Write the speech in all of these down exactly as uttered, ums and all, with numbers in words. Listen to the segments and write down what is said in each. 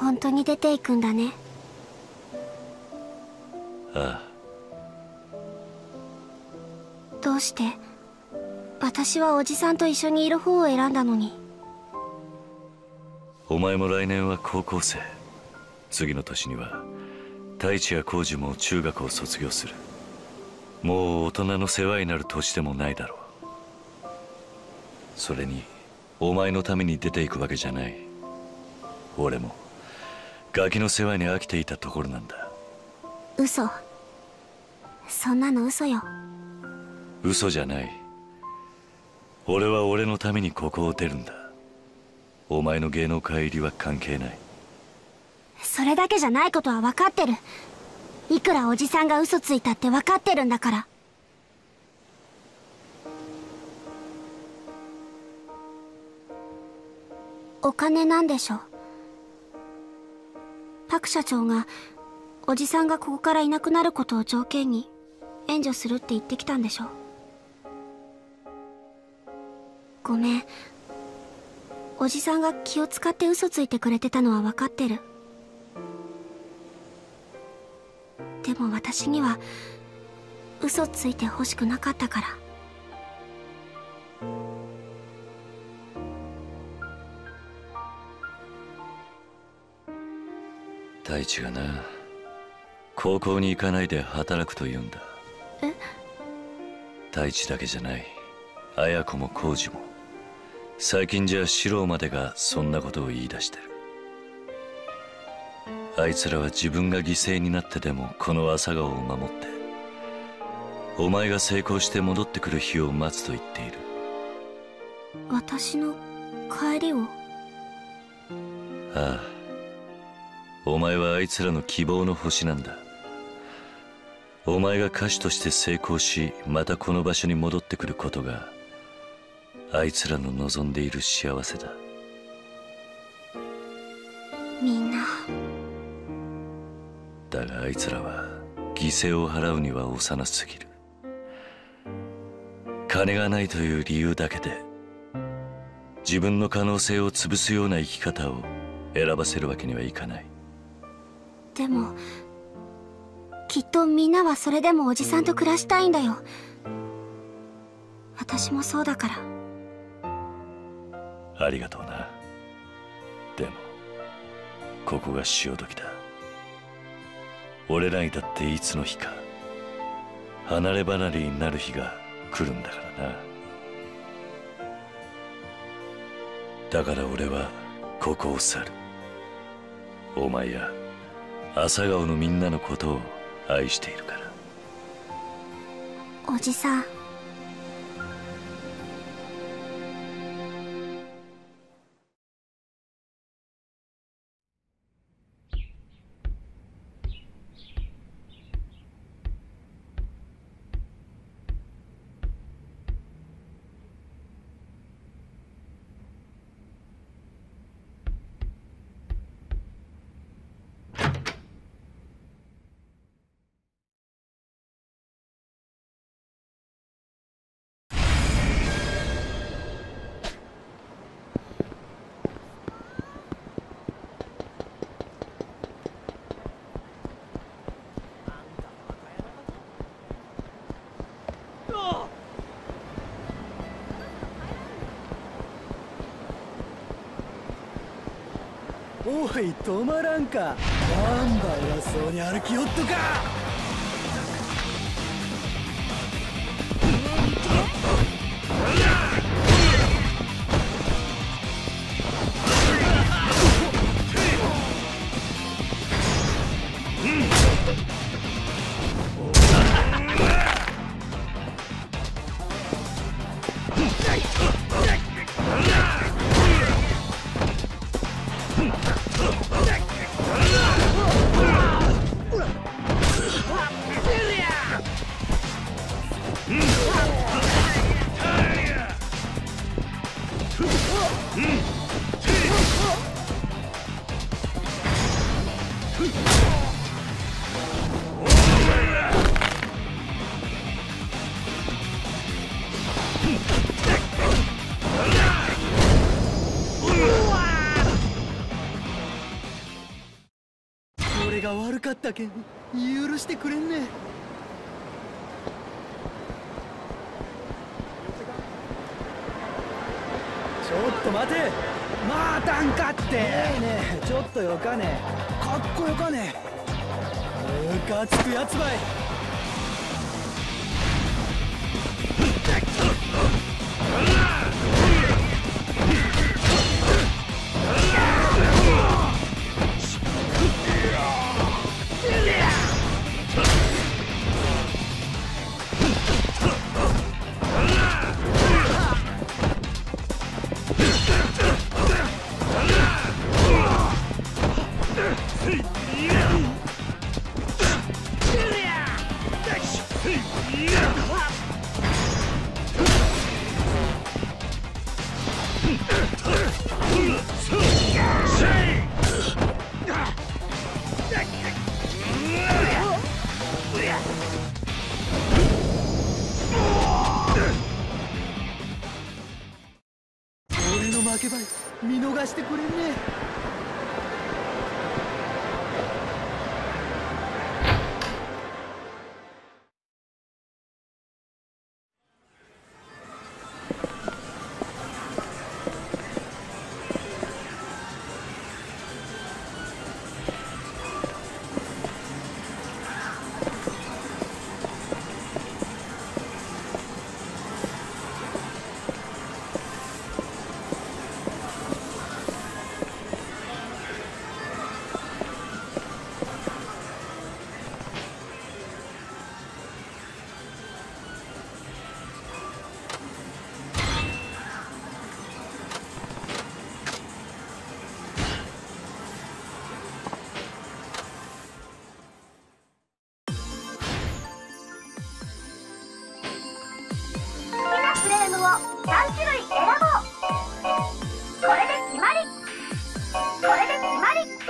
本当に出ていくんだね。 ああ。 どうして私はおじさんと一緒にいる方を選んだのに。 お前も来年は高校生、次の年には太一や浩二も中学を卒業する。もう大人の世話になる年でもないだろう。それにお前のために出ていくわけじゃない。俺もガキの世話に飽きていたところなんだ。 嘘。そんなの嘘よ。 嘘じゃない。俺は俺のためにここを出るんだ。お前の芸能界入りは関係ない。 それだけじゃないことは分かってる。いくらおじさんが嘘ついたって分かってるんだから。お金なんでしょ。パク社長がおじさんがここからいなくなることを条件に援助するって言ってきたんでしょ。ごめん。おじさんが気を使って嘘ついてくれてたのは分かってる。でも私には嘘ついて欲しくなかったから。 太一がな、高校に行かないで働くと言うんだ。 え？ 太一だけじゃない。綾子も浩二も最近じゃ四郎までがそんなことを言い出してる。あいつらは自分が犠牲になってでもこの朝顔を守って、お前が成功して戻ってくる日を待つと言っている。 私の帰りを？ ああ。お前はあいつらの希望の星なんだ。お前が歌手として成功し、またこの場所に戻ってくることがあいつらの望んでいる幸せだ。 みんな。 だがあいつらは犠牲を払うには幼すぎる。金がないという理由だけで自分の可能性を潰すような生き方を選ばせるわけにはいかない。 でもきっとみんなはそれでもおじさんと暮らしたいんだよ。私もそうだから。 ありがとうな。でもここが潮時だ。俺らにだっていつの日か離れ離れになる日が来るんだからな。だから俺はここを去る。お前や朝顔のみんなのことを愛しているから。 おじさん。 おい止まらんか。なんだ偉そうに歩きよっとか。 悪かったけん許してくれんね。ちょっと待て、またんかって。ねえねえ、ちょっとよかね、かっこよかね。ムカつくやつばい。俺の負けばい、見逃してくれんね。 フレームをさん種類選ぼう。これで決まり。これで決まり決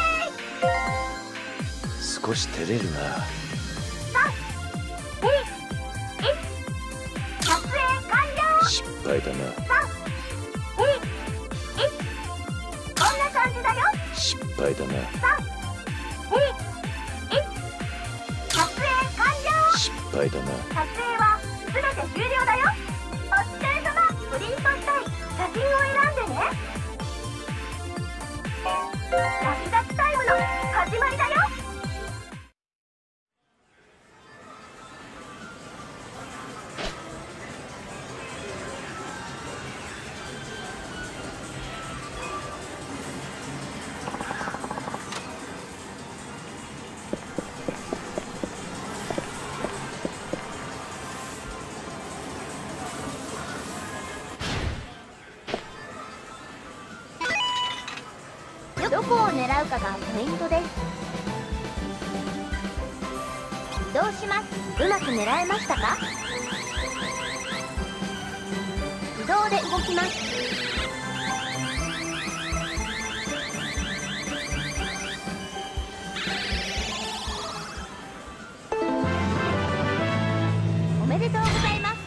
定。 少し照れるな。 さん、に、いち、撮影完了。 失敗だな。 さん、に、いち、こんな感じだよ。 失敗だな。 さん、に、いち、撮影完了。 失敗だな。 撮影は全て終了だよ。お疲れ様。プリントしたい写真を選んでね。ラキザキタイムの始まりだよ。どこを狙うかがポイントです。移動します。うまく狙えましたか？移動で動きます。おめでとうございます。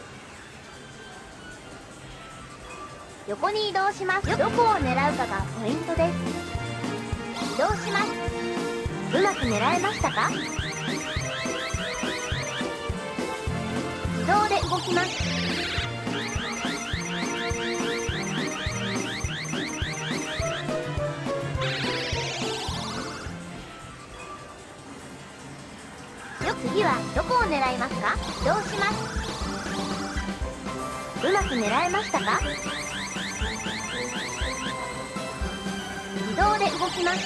横に移動します。どこを狙うかがポイントです。移動します。うまく狙えましたか？移動で動きます。よ、次はどこを狙いますか？移動します。うまく狙えましたか？移動で動きます。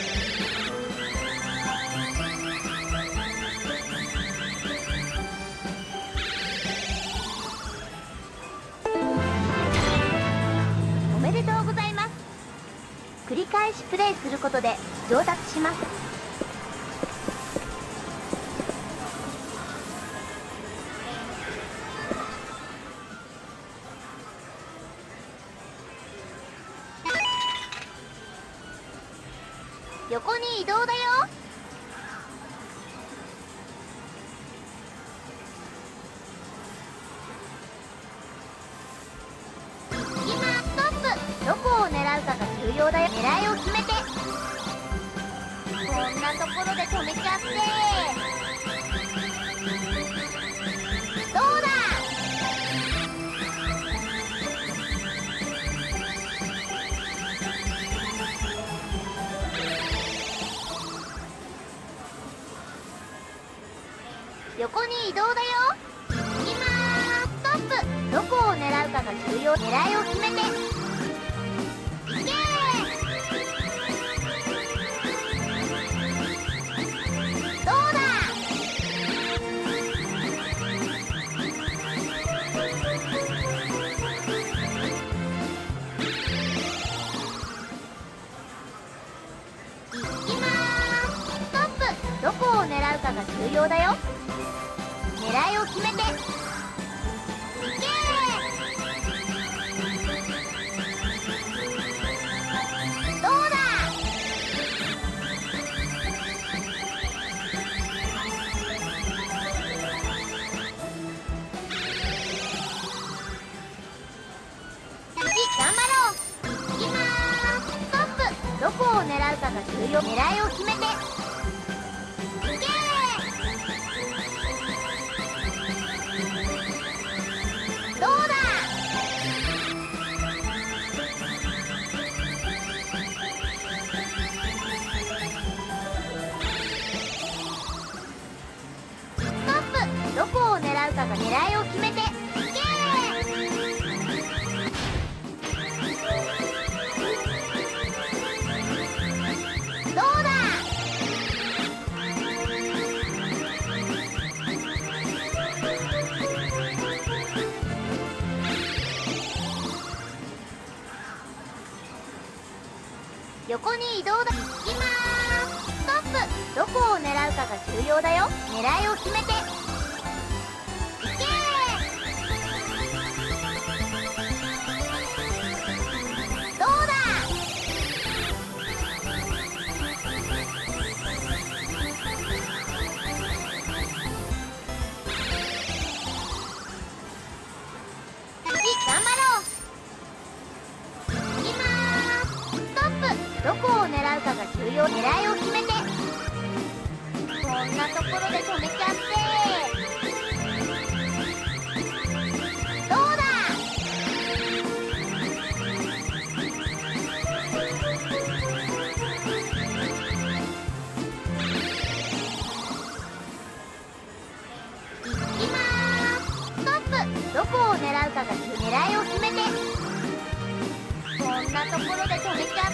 おめでとうございます。繰り返しプレイすることで上達します。横に移動だよ。今ストップ。どこを狙うかが重要だよ。狙いを決めて。こんななところで止めちゃって。どうだ。横に移動だよ。今ストップ。どこを狙うかが重要。狙いを決めて。いけー。どうだ。今ストップ。どこを狙うかが重要だよ。狙いを決めて。いけー。どうだ。次頑張ろう。いきまーす。ストップ。どこを狙うかが重要。狙いを決めて。どうだ。ストップ。どこを狙うかが狙いを決めて。いけー。どうだ。横に移動だ。今ストップ。どこを狙うかが重要だよ。狙いを決めて。いけー。どうだ。次頑張ろう。どこを狙うかが重要。狙いを決めて。こんなところで止めちゃって。どうだ。いきまーす。ストップ。どこを狙うかが重要。狙いを決めて。こんなところで止めちゃって。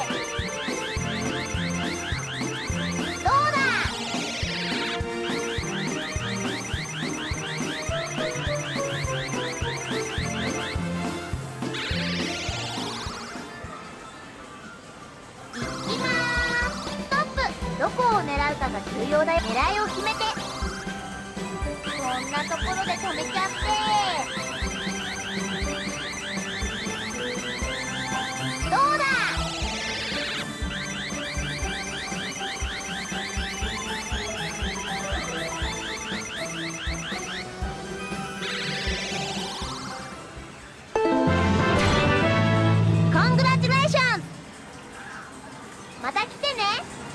どうだ。いきまーす。ストップ。どこを狙うかが重要だよ。狙いを決めて。こんなところで止めちゃって。どうだ。コングラチュレーション。また来てね。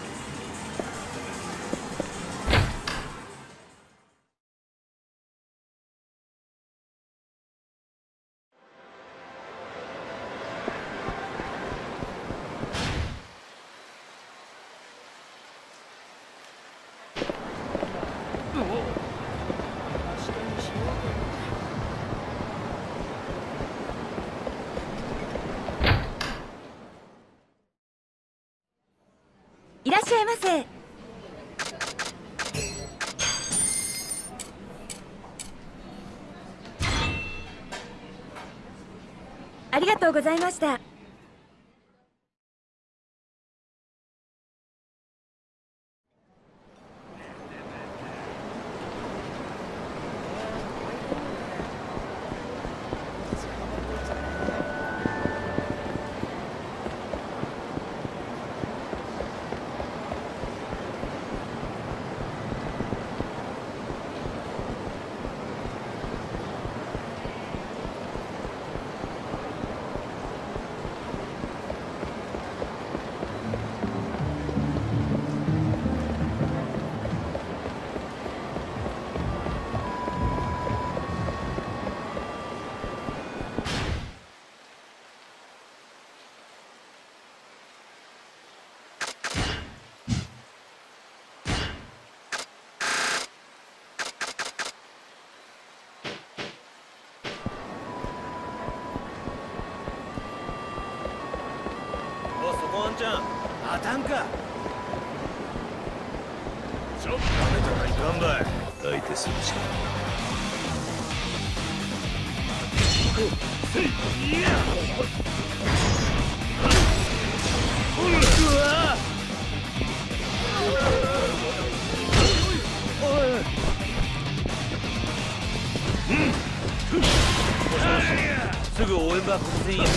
いらっしゃいませ。ありがとうございました。 ワンちゃん当たんか。 ちょっとダメじゃないかんだい。相手するしかない。いやうわおい、 すぐ応援箱せんや。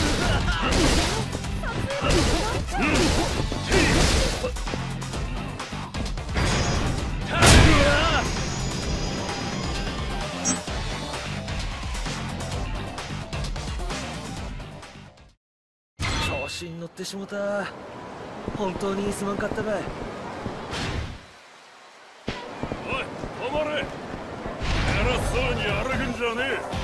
調子に乗ってしもた。本当にすまんかったばい。 おい、止まれ。偉そうに歩くんじゃねえ。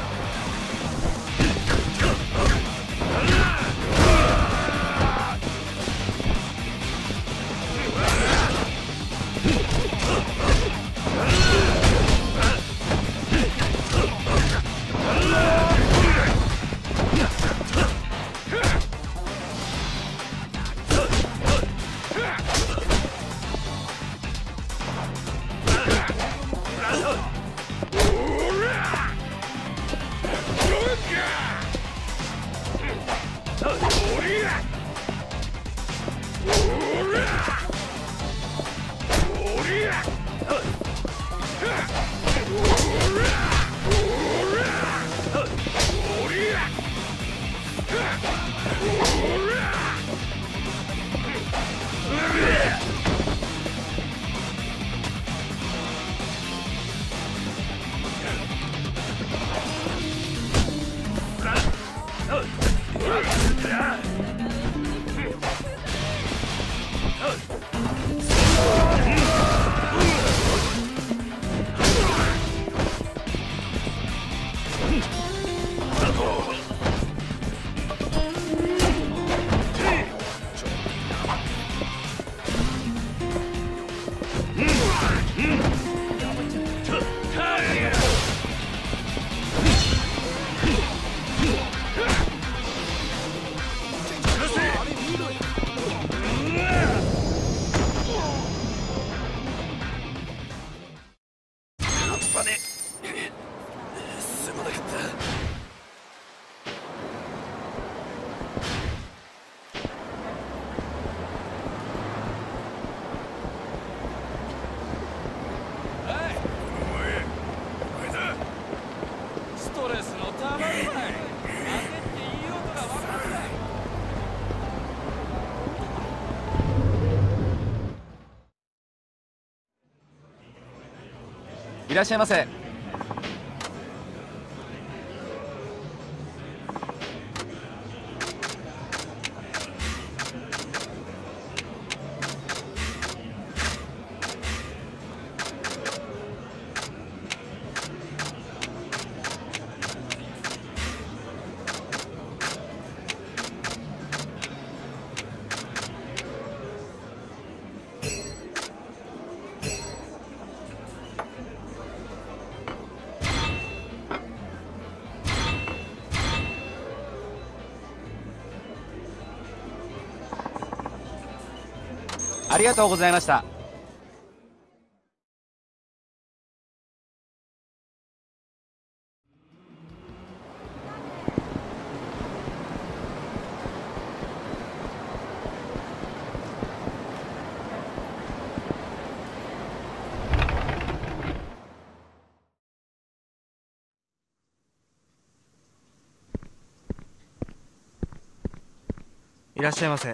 いらっしゃいませ。ありがとうございました。いらっしゃいませ。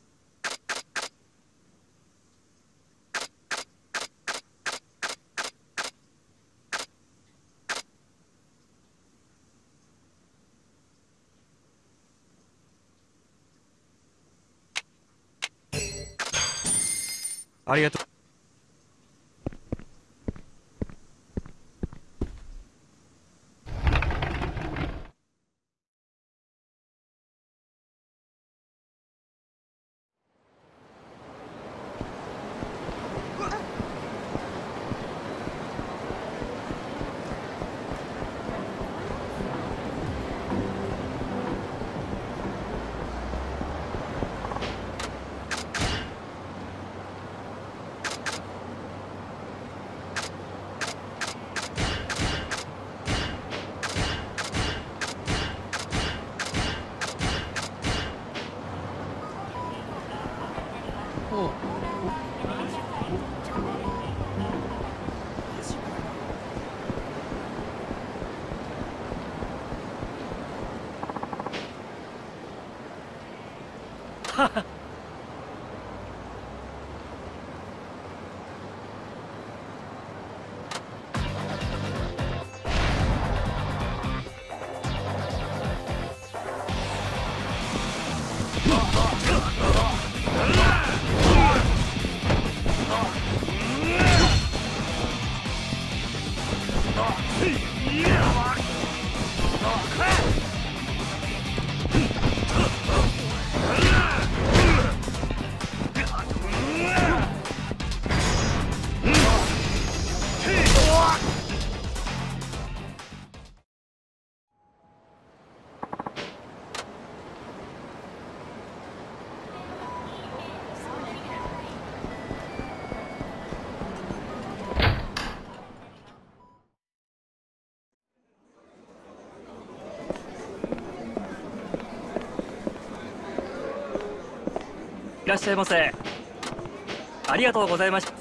ありがとう。 いらっしゃいませ。ありがとうございました。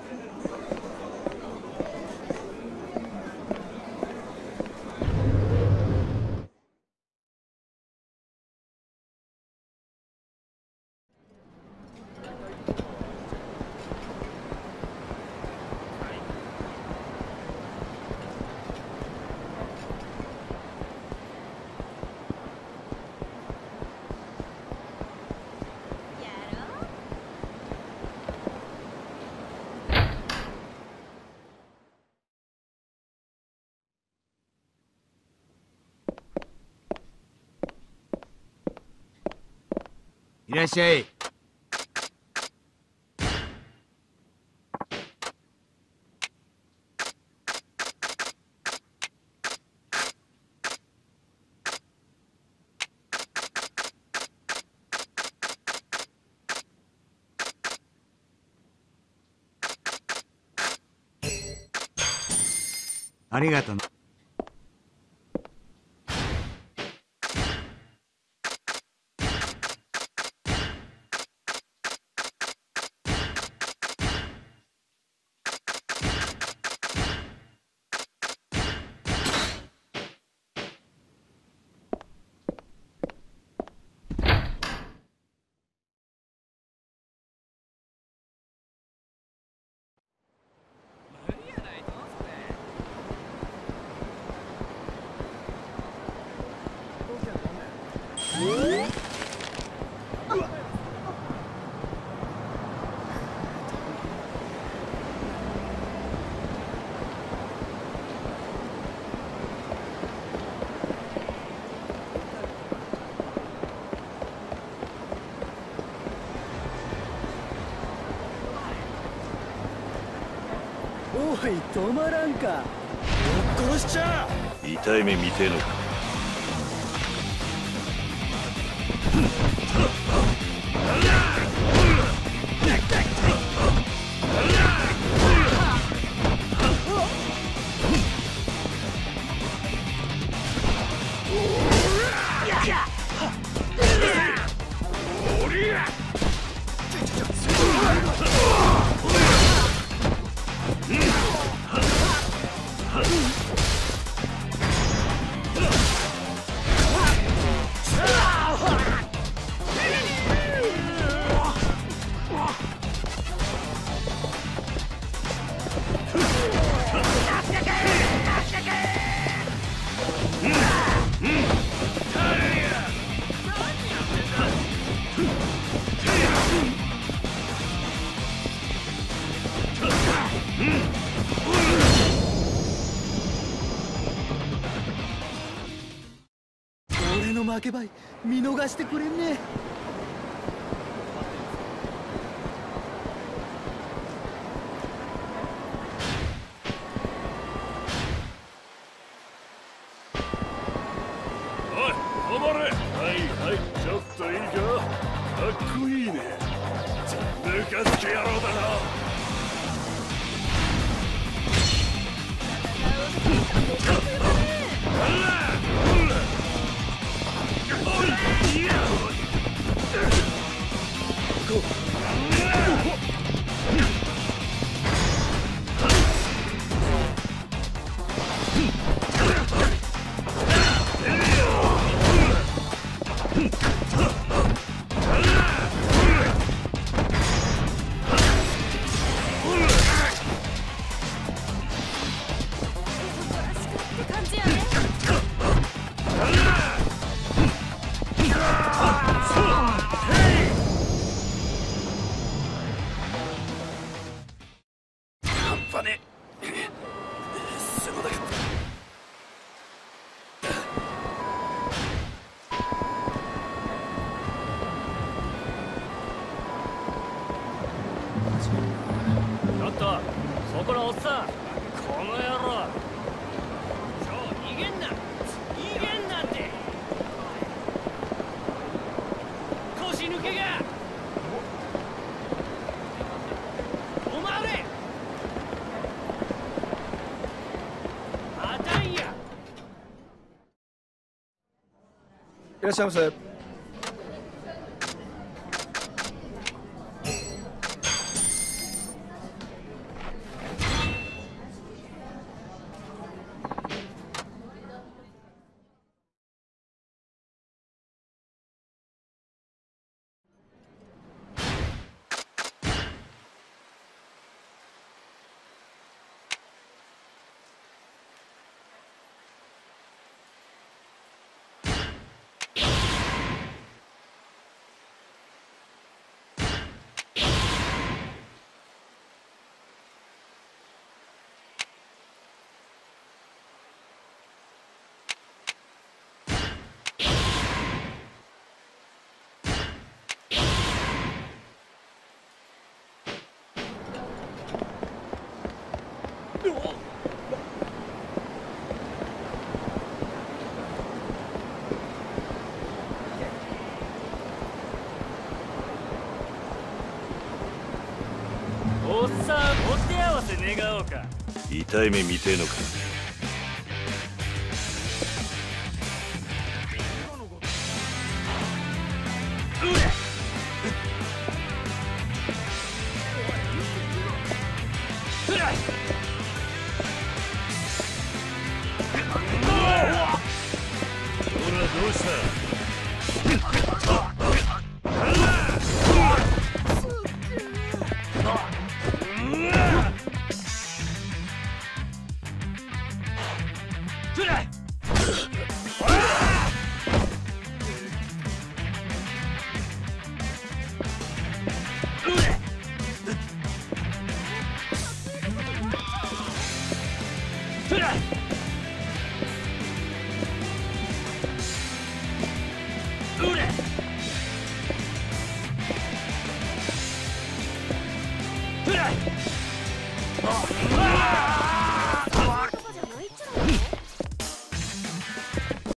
いらっしゃい。ありがとう。 おい、止まらんか。ぶっ殺しちゃ痛い目見てえのか。 俺の負けばい見逃してくれんね。 おい、止まれ。はいはい、ちょっといいか。かっこいいね。じゃあ抜かしてやろうだな。 けがおまれあたんや。いらっしゃいませ。 おっさん、お手合わせ願おうか。 痛い目見てえのか。ほらどうした。